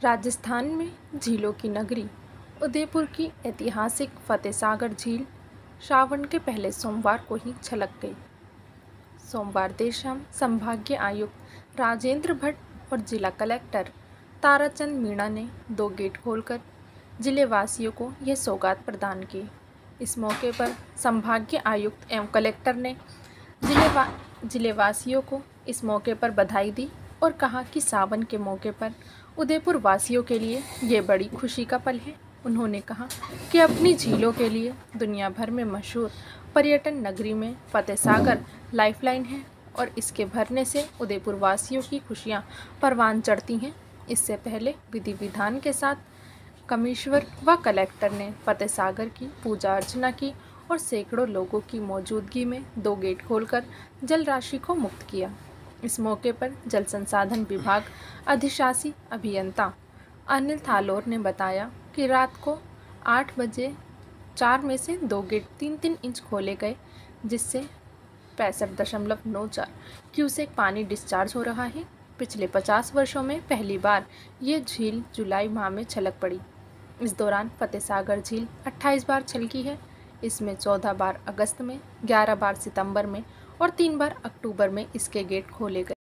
राजस्थान में झीलों की नगरी उदयपुर की ऐतिहासिक फतेहसागर झील श्रावण के पहले सोमवार को ही छलक गई। सोमवार देर शाम संभागीय आयुक्त राजेंद्र भट्ट और जिला कलेक्टर ताराचंद मीणा ने 2 गेट खोलकर जिले वासियों को यह सौगात प्रदान की। इस मौके पर संभागीय आयुक्त एवं कलेक्टर ने जिले वासियों को इस मौके पर बधाई दी और कहा कि सावन के मौके पर उदयपुर वासियों के लिए ये बड़ी खुशी का पल है। उन्होंने कहा कि अपनी झीलों के लिए दुनिया भर में मशहूर पर्यटन नगरी में फतेहसागर लाइफलाइन है और इसके भरने से उदयपुर वासियों की खुशियां परवान चढ़ती हैं। इससे पहले विधि विधान के साथ कमिश्नर व कलेक्टर ने फतेहसागर की पूजा अर्चना की और सैकड़ों लोगों की मौजूदगी में 2 गेट खोलकर जल राशि को मुक्त किया। इस मौके पर जल संसाधन विभाग अधिशासी अभियंता अनिल थालोर ने बताया कि रात को 8 बजे 4 में से 2 गेट 3-3 इंच खोले गए, जिससे 65.94 क्यूसेक पानी डिस्चार्ज हो रहा है। पिछले 50 वर्षों में पहली बार ये झील जुलाई माह में छलक पड़ी। इस दौरान फतेहसागर झील 28 बार छलकी है। इसमें 14 बार अगस्त में, 11 बार सितंबर में और 3 बार अक्टूबर में इसके गेट खोले गए।